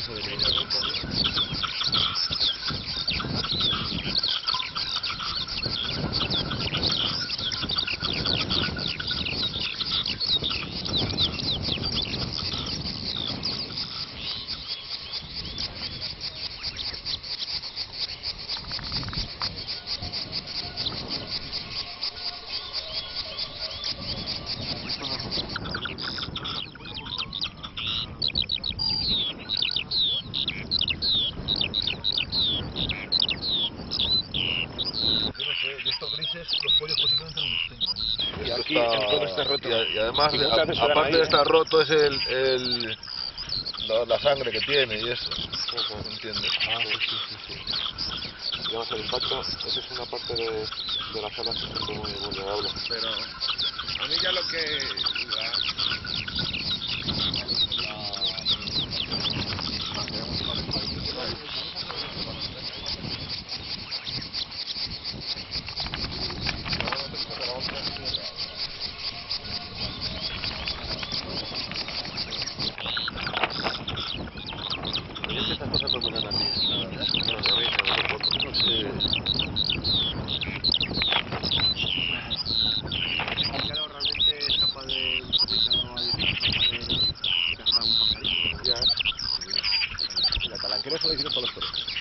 se ve. De estos grises, los pollos posiblemente no los tengan. Y aquí el cuero está roto. Y además, Y muchas veces se dan aparte ahí, de estar roto, es la sangre que tiene y eso. Ajá. ¿Entiendes? Ah, sí. Digamos, el impacto, esa es una parte de las alas que siempre muy vulnerable. Pero a mí ya lo que... Es que estas cosas no me dan a mí. No, a mí, no sé. El claro realmente es capaz de utilizarlo a capaz de cazar un pajarito. Ya. La talanquera se la hicieron para los toros.